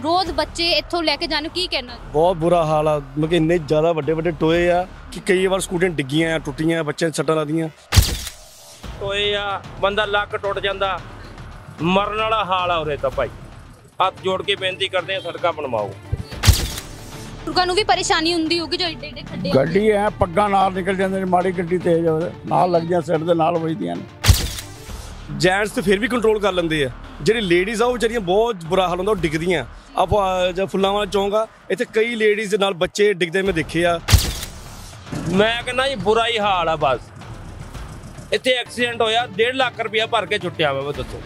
रोज बच्चे इत्थों लेके जाने की कहना? बहुत बुरा हाल आ, मतलब इन्ने ज़्यादा ਵੱਡੇ ਵੱਡੇ ਟੋਏ ਆ कि कई बार स्कूटियां डिग्गियां आ, टुटियां, बच्चे सट्टां लगदियां। टोए आ बंदा लक टुट जाता, मरन वाला हाल आ उरे। तो भाई हथ जोड़ के बेनती करते हैं, सड़क बनवाओ। लोगों ਨੂੰ भी परेशानी ਹੁੰਦੀ ਹੋਗੀ जो ਏਡੇ ਏਡੇ ਖੱਡੇ ਗੱਡੀ ਐ ਪੱਗਾਂ ਨਾਲ ਨਿਕਲ ਜਾਂਦੇ ਨੇ, ਮਾੜੀ ਗੱਡੀ ਤੇਜ਼ ਹੋਵੇ ਨਾਲ ਲੱਗ ਜਾਂ ਸਿਰ ਦੇ ਨਾਲ ਵੱਜਦੀਆਂ ਨੇ। ਜੈਂਟਸ ਤੇ ਫਿਰ ਵੀ ਕੰਟਰੋਲ ਕਰ ਲੈਂਦੇ ਆ, ਜਿਹੜੀ ਲੇਡੀਜ਼ ਆ ਉਹ ਵਿਚਾਰੀਆਂ ਬਹੁਤ ਬੁਰਾ ਹਾਲ ਹੁੰਦਾ, ਉਹ ਡਿੱਗਦੀਆਂ। ਆਪਾਂ ਜਾਂ ਫੁੱਲਾਂ ਵਾਲਾ ਚੌਂਕ ਆ, ਇੱਥੇ ਕਈ ਲੇਡੀਜ਼ ਦੇ ਨਾਲ ਬੱਚੇ ਡਿੱਗਦੇ ਮੈਂ ਦੇਖੇ ਆ। मैं कहना जी बुरा ही हाल है। बस इतने एक्सीडेंट होया, 1.5 लाख रुपया भर के छुट्टिया मैं दसो।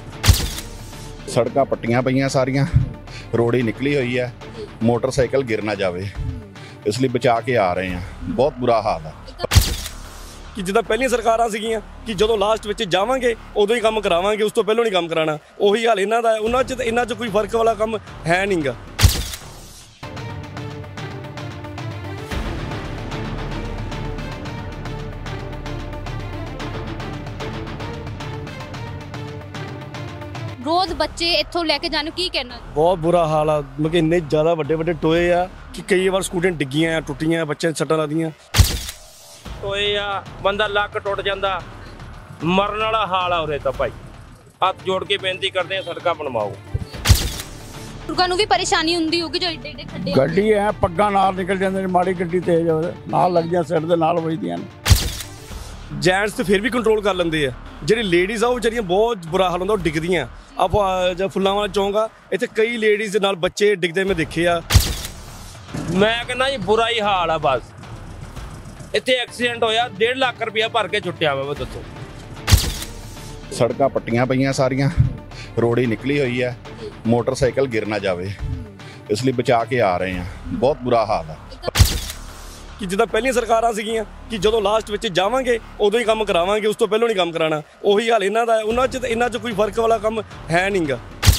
सड़क पट्टियां पईयां सारियां, रोड ही निकली हुई है, मोटरसाइकिल गिर ना जाए इसलिए बचा के आ रहे हैं। बहुत बुरा हाल है ਕਿ ਜਿੱਦਾਂ ਪਹਿਲੀਆਂ ਸਰਕਾਰਾਂ ਸੀਗੀਆਂ ਕਿ ਜਦੋਂ ਲਾਸਟ ਵਿੱਚ ਜਾਵਾਂਗੇ ਉਦੋਂ ਹੀ ਕੰਮ ਕਰਾਵਾਂਗੇ, ਉਸ ਤੋਂ ਪਹਿਲਾਂ ਨਹੀਂ ਕੰਮ ਕਰਾਉਣਾ। ਉਹੀ ਹਾਲ ਇਹਨਾਂ ਦਾ, ਉਹਨਾਂ 'ਚ ਇਹਨਾਂ 'ਚ ਕੋਈ ਫਰਕ ਵਾਲਾ ਕੰਮ ਹੈ ਨਹੀਂਗਾ। रोज बच्चे इत्थों लेके जाने की कहना? बहुत बुरा हाल आ, मतलब इन्ने ज़्यादा ਵੱਡੇ ਵੱਡੇ ਟੋਏ ਆ कि कई बार स्कूटियां डिग्गियां, टुटियां, बच्चे सट्टां लगदियां। टोए आ बंदा लक टुट जाता, मरन वाला हाल आ उरे। तो भाई हथ जोड़ के बेनती करते हैं, सड़क बनवाओ। ਲੋਕਾਂ ਨੂੰ ਵੀ ਪਰੇਸ਼ਾਨੀ ਹੁੰਦੀ ਹੋਗੀ ਜੋ ਏਡੇ ਏਡੇ ਖੱਡੇ ਗੱਡੀ ਐ ਪੱਗਾਂ ਨਾਲ ਨਿਕਲ ਜਾਂਦੇ ਨੇ, ਮਾੜੀ ਗੱਡੀ ਤੇਜ਼ ਹੋਵੇ ਨਾਲ ਲੱਗ ਜਾਂ ਸਿਰ ਦੇ ਨਾਲ ਵੱਜਦੀਆਂ ਨੇ। ਜੈਂਟਸ ਤੇ ਫਿਰ ਵੀ ਕੰਟਰੋਲ ਕਰ ਲੈਂਦੇ ਆ, ਜਿਹੜੀ ਲੇਡੀਜ਼ ਆ ਉਹ ਵਿਚਾਰੀਆਂ ਬਹੁਤ ਬੁਰਾ ਹਾਲ ਹੁੰਦਾ, ਉਹ ਡਿੱਗਦੀਆਂ। ਆਪਾਂ ਜਾਂ ਫੁੱਲਾਂ ਵਾਲਾ ਚੌਂਕ ਆ, ਇੱਥੇ ਕਈ ਲੇਡੀਜ਼ ਦੇ ਨਾਲ ਬੱਚੇ ਡਿੱਗਦੇ ਮੈਂ ਦੇਖੇ ਆ। मैं कहना जी बुरा ही हाल है। बस इतने एक्सीडेंट होया, 1.5 लाख रुपया भर के छुट्टिया मैं दसो। सड़क पट्टियां पईयां सारियां, रोड ही निकली हुई है, मोटरसाइकिल गिर ना जाए इसलिए बचा के आ रहे हैं। बहुत बुरा हाल है ਕਿ ਜਿੱਦਾਂ ਪਹਿਲੀਆਂ ਸਰਕਾਰਾਂ ਸੀਗੀਆਂ ਕਿ ਜਦੋਂ ਲਾਸਟ ਵਿੱਚ ਜਾਵਾਂਗੇ ਉਦੋਂ ਹੀ ਕੰਮ ਕਰਾਵਾਂਗੇ, ਉਸ ਤੋਂ ਪਹਿਲਾਂ ਨਹੀਂ ਕੰਮ ਕਰਾਉਣਾ। ਉਹੀ ਹਾਲ ਇਹਨਾਂ ਦਾ, ਉਹਨਾਂ 'ਚ ਇਹਨਾਂ 'ਚ ਕੋਈ ਫਰਕ ਵਾਲਾ ਕੰਮ ਹੈ ਨਹੀਂਗਾ।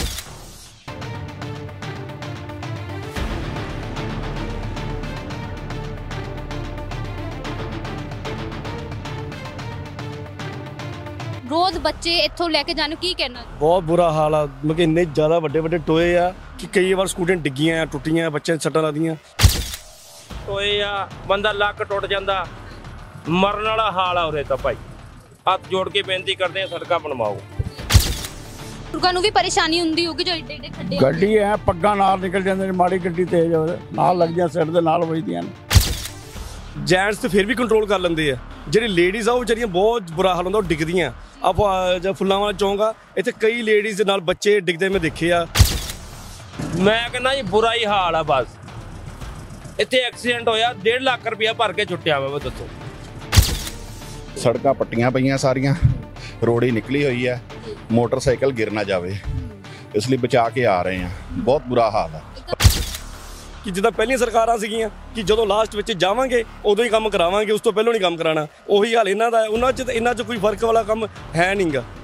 रोज बच्चे इत्थों लेके जाने की कहना? ਬਹੁਤ ਬੁਰਾ ਹਾਲ ਆ, मतलब ਇੰਨੇ ज़्यादा ਵੱਡੇ ਵੱਡੇ ਟੋਏ ਆ ਕਿ ਕਈ ਵਾਰ ਸਕੂਟੀਆਂ ਡਿੱਗੀਆਂ, ਟੁੱਟੀਆਂ, ਬੱਚੇ ਸੱਟਾਂ ਲੱਗਦੀਆਂ। टोए आ बंदा लक टुट जाता, मरन वाला हाल आ उरे। तो भाई हथ जोड़ के बेनती करते हैं, सड़क बनवाओ। ਲੋਕਾਂ ਨੂੰ ਵੀ ਪਰੇਸ਼ਾਨੀ ਹੁੰਦੀ ਹੋਗੀ ਜੋ ਏਡੇ ਏਡੇ ਖੱਡੇ ਗੱਡੀ ਐ ਪੱਗਾਂ ਨਾਲ ਨਿਕਲ ਜਾਂਦੇ ਨੇ, ਮਾੜੀ ਗੱਡੀ ਤੇਜ਼ ਹੋਵੇ ਨਾਲ ਲੱਗ ਜਾਂ ਸਿਰ ਦੇ ਨਾਲ ਵੱਜਦੀਆਂ ਨੇ। ਜੈਂਟਸ ਤੇ ਫਿਰ ਵੀ ਕੰਟਰੋਲ ਕਰ ਲੈਂਦੇ ਆ, ਜਿਹੜੀ ਲੇਡੀਜ਼ ਆ ਉਹ ਵਿਚਾਰੀਆਂ ਬਹੁਤ ਬੁਰਾ ਹਾਲ ਹੁੰਦਾ, ਉਹ ਡਿੱਗਦੀਆਂ। ਆਪਾਂ ਜਾਂ ਫੁੱਲਾਂ ਵਾਲਾ ਚੌਂਕ ਆ, ਇੱਥੇ ਕਈ ਲੇਡੀਜ਼ ਦੇ ਨਾਲ ਬੱਚੇ ਡਿੱਗਦੇ ਮੈਂ ਦੇਖੇ ਆ। मैं कहना जी बुरा ही हाल है। बस इतने एक्सीडेंट होया, 1.5 लाख रुपया भर के छुट्टिया मैं दसो। सड़क पट्टियां पईयां सारियां, रोड ही निकली हुई है, मोटरसाइकिल गिर ना जाए इसलिए बचा के आ रहे हैं। बहुत बुरा हाल है ਕਿ ਜਿੱਦਾਂ ਪਹਿਲੀਆਂ ਸਰਕਾਰਾਂ ਸੀਗੀਆਂ ਕਿ ਜਦੋਂ ਲਾਸਟ ਵਿੱਚ ਜਾਵਾਂਗੇ ਉਦੋਂ ਹੀ ਕੰਮ ਕਰਾਵਾਂਗੇ, ਉਸ ਤੋਂ ਪਹਿਲਾਂ ਨਹੀਂ ਕੰਮ ਕਰਾਉਣਾ। ਉਹੀ ਹਾਲ ਇਹਨਾਂ ਦਾ, ਉਹਨਾਂ 'ਚ ਇਹਨਾਂ 'ਚ ਕੋਈ ਫਰਕ ਵਾਲਾ ਕੰਮ ਹੈ ਨਹੀਂਗਾ।